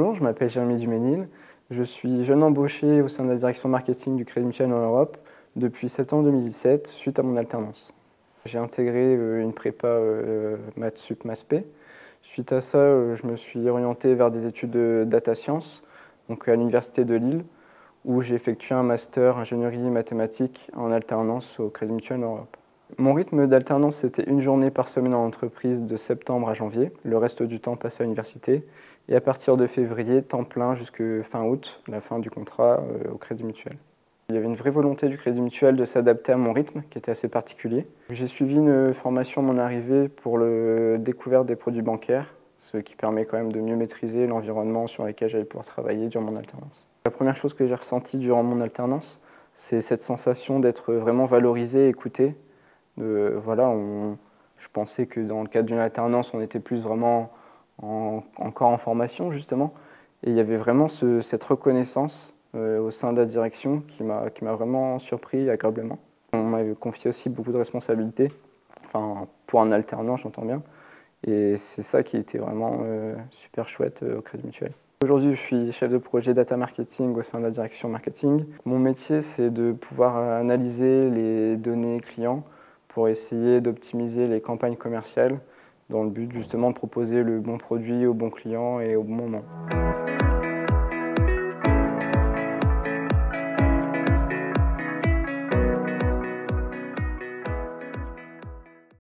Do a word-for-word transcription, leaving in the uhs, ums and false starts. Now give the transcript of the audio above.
Bonjour, je m'appelle Jérémy Duménil. Je suis jeune embauché au sein de la direction marketing du Crédit Mutuel en Europe depuis septembre deux mille dix-sept, suite à mon alternance. J'ai intégré une prépa euh, maths sup maths spé. Suite à ça, euh, je me suis orienté vers des études de data science, donc à l'université de Lille, où j'ai effectué un master ingénierie mathématiques en alternance au Crédit Mutuel en Europe. Mon rythme d'alternance, c'était une journée par semaine en entreprise de septembre à janvier, le reste du temps passé à l'université, et à partir de février, temps plein jusqu'à fin août, la fin du contrat euh, au Crédit Mutuel. Il y avait une vraie volonté du Crédit Mutuel de s'adapter à mon rythme, qui était assez particulier. J'ai suivi une formation à mon arrivée pour la découverte des produits bancaires, ce qui permet quand même de mieux maîtriser l'environnement sur lequel j'allais pouvoir travailler durant mon alternance. La première chose que j'ai ressentie durant mon alternance, c'est cette sensation d'être vraiment valorisé, écouté. De, voilà, on, je pensais que dans le cadre d'une alternance, on était plus vraiment en, encore en formation, justement. Et il y avait vraiment ce, cette reconnaissance euh, au sein de la direction qui m'a qui m'a vraiment surpris agréablement. On m'avait confié aussi beaucoup de responsabilités, enfin, pour un alternant, j'entends bien. Et c'est ça qui était vraiment euh, super chouette euh, au Crédit Mutuel. Aujourd'hui, je suis chef de projet data marketing au sein de la direction marketing. Mon métier, c'est de pouvoir analyser les données clients pour essayer d'optimiser les campagnes commerciales dans le but justement de proposer le bon produit au bon client et au bon moment.